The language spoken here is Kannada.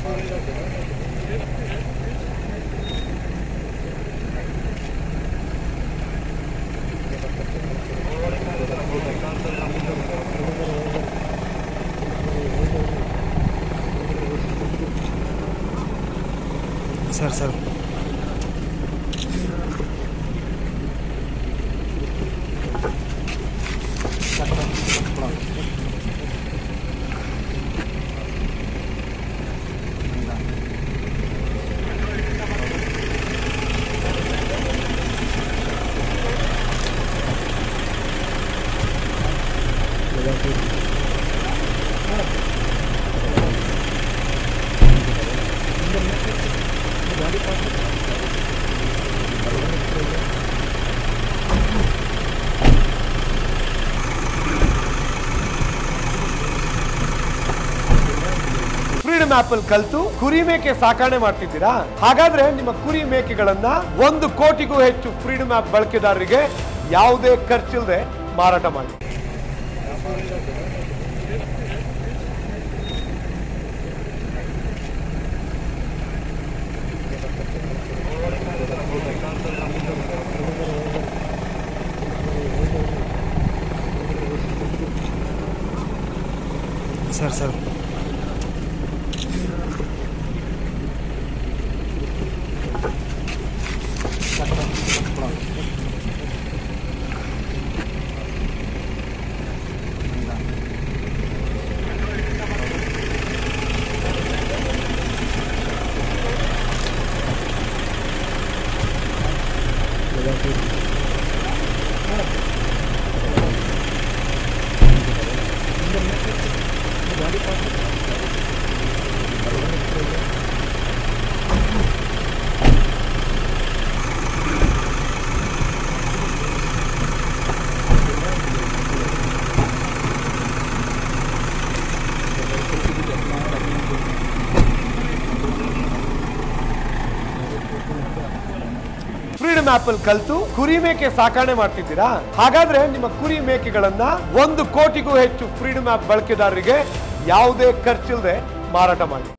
सर ಫ್ರೀಡಮ್ ಆಪ್ ಅಲ್ಲಿ ಕಲಿತು ಕುರಿ ಮೇಕೆ ಸಾಕಣೆ ಮಾಡ್ತಿದ್ದೀರಾ? ಹಾಗಾದ್ರೆ ನಿಮ್ಮ ಕುರಿ ಮೇಕೆಗಳನ್ನ 1 ಕೋಟಿಗೂ ಹೆಚ್ಚು ಫ್ರೀಡಮ್ ಆಪ್ ಬಳಕೆದಾರರಿಗೆ ಯಾವುದೇ ಖರ್ಚಿಲ್ಲದೆ ಮಾರಾಟ ಮಾಡಿ. सर ಫ್ರೀಡಮ್ ಆಪ್ ಅಲ್ಲಿ ಕಲಿತು ಕುರಿ ಮೇಕೆ ಸಾಕಣೆ ಮಾಡ್ತಿದ್ದೀರಾ? ಹಾಗಾದ್ರೆ ನಿಮ್ಮ ಕುರಿ ಮೇಕೆಗಳನ್ನ 1 ಕೋಟಿಗೂ ಹೆಚ್ಚು ಫ್ರೀಡಮ್ ಆಪ್ ಬಳಕೆದಾರರಿಗೆ ಯಾವುದೇ ಖರ್ಚಿಲ್ಲದೆ ಮಾರಾಟ ಮಾಡಿ.